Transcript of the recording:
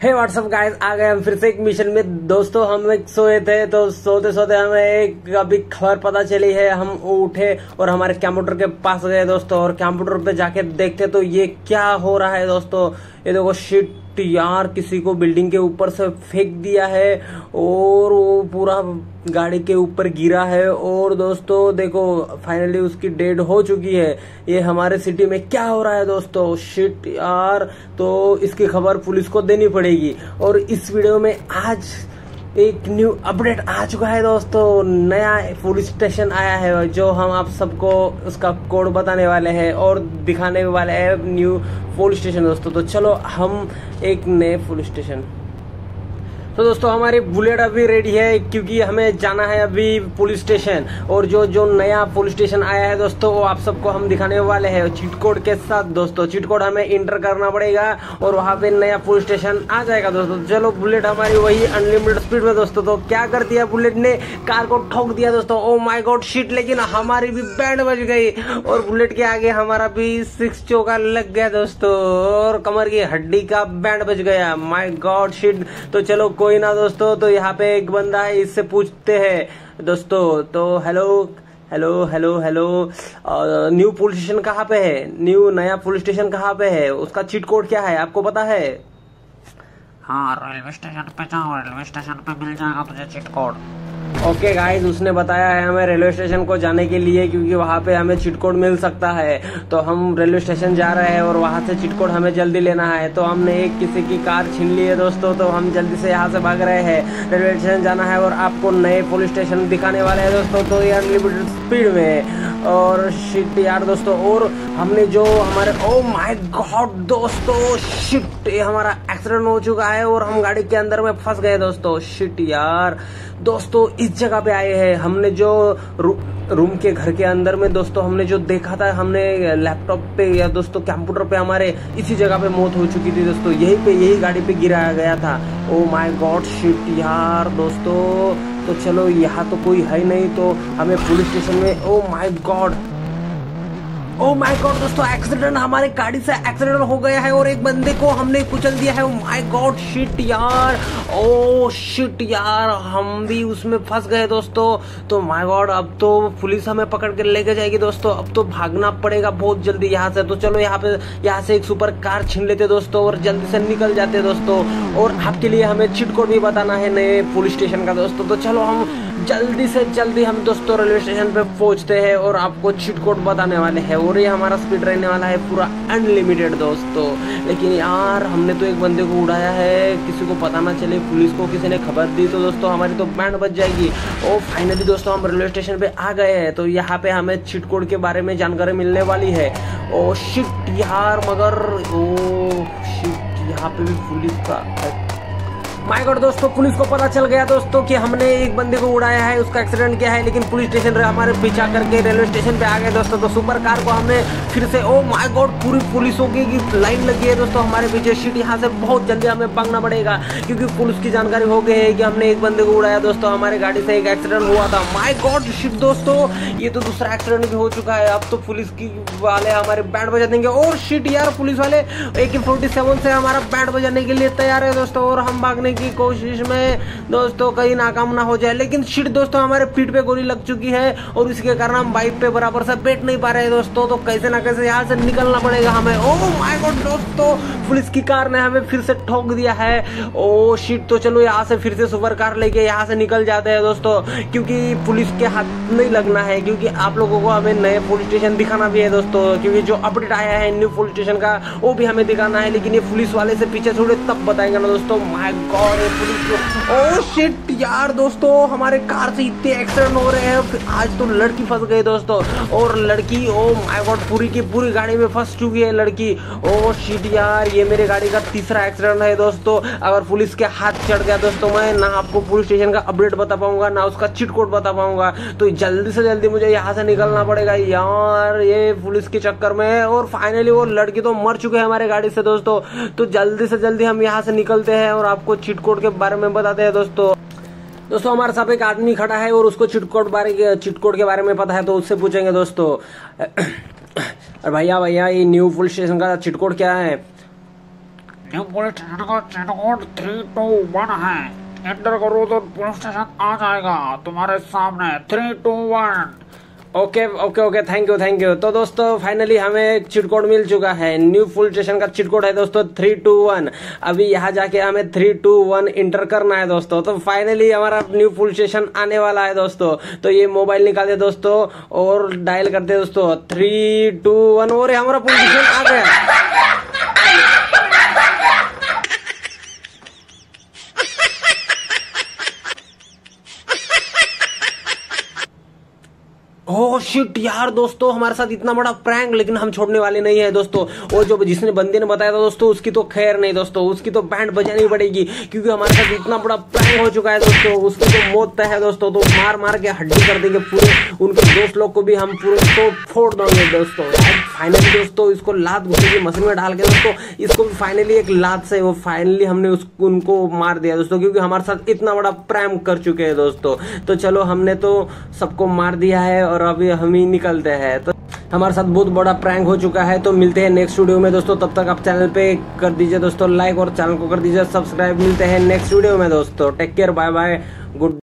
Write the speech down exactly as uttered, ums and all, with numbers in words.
हे WhatsApp guys, आ गए हम फिर से एक मिशन में। दोस्तों हम एक सोए थे तो सोते सोते हमें एक अभी खबर पता चली है। हम उठे और हमारे कंप्यूटर के पास गए दोस्तों, और कंप्यूटर पे जाके देखते तो ये क्या हो रहा है दोस्तों। ये देखो शिट यार, किसी को बिल्डिंग के ऊपर से फेंक दिया है और वो पूरा गाड़ी के ऊपर गिरा है। और दोस्तों देखो फाइनली उसकी डेड हो चुकी है। ये हमारे सिटी में क्या हो रहा है दोस्तों, शिट यार। तो इसकी खबर पुलिस को देनी पड़ेगी। और इस वीडियो में आज एक न्यू अपडेट आ चुका है दोस्तों। नया पुलिस स्टेशन आया है जो हम आप सबको उसका कोड बताने वाले हैं और दिखाने वाले हैं न्यू पुलिस स्टेशन दोस्तों। तो चलो हम एक नए पुलिस स्टेशन। तो दोस्तों हमारी बुलेट अभी रेडी है क्योंकि हमें जाना है अभी पुलिस स्टेशन। और जो जो नया पुलिस स्टेशन आया है दोस्तों वो आप सबको हम दिखाने वाले हैं चीट कोड के साथ दोस्तों। चीट कोड हमें इंटर करना पड़ेगा और वहां पे नया पुलिस स्टेशन आ जाएगा दोस्तों। चलो बुलेट हमारी वही अनलिमिटेड स्पीड में दोस्तों। तो क्या कर दिया बुलेट ने, कार को ठोक दिया दोस्तों। ओ माय गॉड शिट, लेकिन हमारी भी बैंड बज गई और बुलेट के आगे हमारा भी सिक्स चौका लग गया दोस्तों और कमर की हड्डी का बैंड बज गया। My god shit. तो चलो कोई ना दोस्तों, तो यहाँ पे एक बंदा है, इससे पूछते हैं दोस्तों। तो hello hello hello hello new police station कहाँ पे है, न्यू नया पुलिस स्टेशन कहाँ पे है, उसका चीट कोड क्या है आपको पता है? हाँ, रेलवे स्टेशन पे जाओ, रेलवे स्टेशन पे मिल जाएगा तुझे चीट कोड। ओके गाइस, उसने बताया है हमें रेलवे स्टेशन को जाने के लिए क्योंकि वहां पे हमें चीट कोड मिल सकता है। तो हम रेलवे स्टेशन जा रहे हैं और वहां से चीट कोड हमें जल्दी लेना है। तो हमने एक किसी की कार छीन ली है दोस्तों, तो हम जल्दी से यहाँ से भाग रहे हैं। रेलवे स्टेशन जाना है और आपको नए पुलिस स्टेशन दिखाने वाले हैं दोस्तों। तो ये अनलिमिटेड स्पीड में और शिट यार दोस्तों। और हमने जो हमारे ओ माय गॉड दोस्तों शिट, ये हमारा एक्सीडेंट हो चुका है और हम गाड़ी के अंदर में फंस गए दोस्तों। शिट यार दोस्तों, इस जगह पे आए हैं। हमने जो रू, रूम के घर के अंदर में दोस्तों हमने जो देखा था, हमने लैपटॉप पे या दोस्तों कंप्यूटर पे हमारे इसी जगह पे मौत हो चुकी थी दोस्तों। यही पे यही गाड़ी पे गिराया गया था। ओ माय गॉड शिट यार दोस्तों। तो चलो यहाँ तो कोई है नहीं, तो हमें पुलिस स्टेशन में oh my god oh my god दोस्तों, एक्सीडेंट, हमारे गाड़ी से एक्सीडेंट हो गया है और एक बंदे को हमने कुचल दिया है। ओ माय गॉड शिट यार, ओ शिट यार, हम भी उसमें फंस गए दोस्तों। तो माय गॉड, अब तो पुलिस हमें पकड़ के लेके जाएगी दोस्तों। अब तो भागना पड़ेगा बहुत जल्दी यहाँ से। तो चलो यहाँ पे यहाँ से एक सुपर कार छीन लेते दोस्तों और जल्दी से निकल जाते दोस्तों। और आपके लिए हमें चीट कोड भी बताना है नए पुलिस स्टेशन का दोस्तों। तो चलो हम जल्दी से जल्दी हम दोस्तों रेलवे स्टेशन पे पहुंचते हैं और आपको चीट कोड बताने वाले हैं। और ये हमारा स्पीड रहने वाला है पूरा अनलिमिटेड दोस्तों। लेकिन यार हमने तो एक बंदे को उड़ाया है, किसी को पता ना चले, पुलिस को किसी ने खबर दी तो दोस्तों हमारी तो बैंड बच जाएगी। और फाइनली दोस्तों हम रेलवे स्टेशन पे आ गए हैं। तो यहाँ पे हमें चीट कोड के बारे में जानकारी मिलने वाली है। ओ शिट यार, मगर ओ शिट, यहाँ पे भी पुलिस का माय गॉड दोस्तों, पुलिस को पता चल गया दोस्तों कि हमने एक बंदे को उड़ाया है, उसका एक्सीडेंट किया है। लेकिन पुलिस स्टेशन हमारे पीछा करके रेलवे स्टेशन पे आ गए दोस्तों। तो सुपर कार को हमने फिर से ओ माय गॉड पूरी पुलिसों की लाइन लगी है दोस्तों हमारे पीछे। शिट, यहाँ से बहुत जल्दी हमें भागना पड़ेगा क्योंकि पुलिस की जानकारी हो गई है कि हमने एक बंदे को उड़ाया दोस्तों। हमारे गाड़ी से एक एक्सीडेंट हुआ था। माय गॉड शिट दोस्तों, ये तो दूसरा एक्सीडेंट भी हो चुका है। अब तो पुलिस की वाले हमारे बैंड बजा देंगे। और शिट यार, पुलिस वाले ए के फोर्टी सेवन से हमारा बैंड बजाने के लिए तैयार है दोस्तों। और हम भागने की कोशिश में दोस्तों कहीं नाकाम ना हो जाए। लेकिन शिट दोस्तों, हमारे पीठ पे गोली लग चुकी है और इसके कारण हम बाइक पे बराबर से बैठ नहीं पा रहे हैं दोस्तों। तो कैसे ना कैसे यहाँ से निकलना पड़ेगा हमें। ओ माय गॉड दोस्तों, पुलिस की कार ने हमें फिर से ठोक दिया है। ओ शिट, तो चलो यहाँ से फिर से सुपर कार लेके यहाँ से निकल जाते हैं दोस्तों, क्योंकि पुलिस के हाथ नहीं लगना है। क्योंकि आप लोगों को हमें नए पुलिस स्टेशन दिखाना भी है दोस्तों, क्योंकि जो अपडेट आया है न्यू पुलिस स्टेशन का वो भी हमें दिखाना है। लेकिन ये पुलिस वाले से पीछे छोड़े तब बताएंगे ना दोस्तों। माय गॉड ओ शिट यार दोस्तों, हमारे कार से इतने एक्सीडेंट हो रहे हैं। आज तो लड़की फंस गई दोस्तों। और लड़की ओ माय गॉड पूरी की पूरी गाड़ी में फंस चुकी है लड़की। ओ शिट यार, ये मेरे गाड़ी का तीसरा एक्सीडेंट है दोस्तों। अगर पुलिस के हाथ चढ़ गया दोस्तों, मैं ना आपको पुलिस स्टेशन का अपडेट बता पाऊंगा ना उसका चीट कोड बता पाऊंगा। तो जल्दी से जल्दी मुझे यहाँ से निकलना पड़ेगा यार ये पुलिस के चक्कर में। और फाइनली वो लड़की तो मर चुके हैं हमारे गाड़ी से दोस्तों। तो जल्दी से जल्दी हम यहाँ से निकलते हैं और आपको चीट कोड के बारे में बताते हैं दोस्तों। दोस्तों हमारे साथ एक आदमी खड़ा है और उसको चीट कोड बारे चीट कोड के बारे में पता है, तो उससे पूछेंगे दोस्तों। अरे भैया भैया, ये न्यू पुलिस स्टेशन का चीट कोड क्या है? न्यू पुलिस स्टेशन का cheat code three two one है। एंटर करो तो पुलिस स्टेशन आ जाएगा तुम्हारे सामने। Three two one. Okay okay okay, thank you thank you. तो दोस्तों फाइनली हमें एक चिट कोड मिल चुका है। न्यू पुलिस स्टेशन का चिट कोड है दोस्तों थ्री टू वन। अभी यहाँ जाके हमें थ्री टू वन इंटर करना है दोस्तों। तो फाइनली हमारा न्यू पुलिस स्टेशन आने वाला है दोस्तों। तो ये मोबाइल निकालते दोस्तों और डायल करते दोस्तों थ्री टू वन और हमारा पुलिस स्टेशन आ गया। ओह शिट यार दोस्तों, हमारे साथ इतना बड़ा प्रैंक, लेकिन हम छोड़ने वाले नहीं है दोस्तों। और जो जिसने बंदे ने बताया था दोस्तों उसकी तो खैर नहीं दोस्तों, उसकी तो बैंड बजानी पड़ेगी क्योंकि हमारे साथ इतना बड़ा प्रैंक हो चुका है दोस्तों। उसकी तो मौत तय है दोस्तों। तो मार मार के हड्डी कर देंगे पूरे, उनके दोस्त लोग को भी हम पूरे तो फोड़ देंगे दोस्तों। फाइनली दोस्तों इसको लात घुसे की मशीन में डाल के दोस्तों इसको भी फाइनली एक लात से वो फाइनली हमने उसको उनको मार दिया दोस्तों, क्योंकि हमारे साथ इतना बड़ा प्रैंक कर चुके हैं दोस्तों। तो चलो हमने तो सबको मार दिया है और अभी हम ही निकलते हैं। तो हमारे साथ बहुत बड़ा प्रैंक हो चुका है। तो मिलते हैं नेक्स्ट वीडियो में दोस्तों। तब तक आप चैनल पे कर दीजिए दोस्तों लाइक और चैनल को कर दीजिए सब्सक्राइब। मिलते हैं नेक्स्ट वीडियो में दोस्तों। Take care, bye bye, good.